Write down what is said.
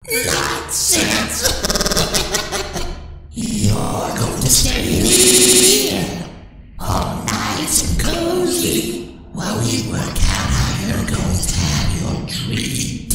That's it! You're going to stay here all nice and cozy while we work out how you're going to have your dream.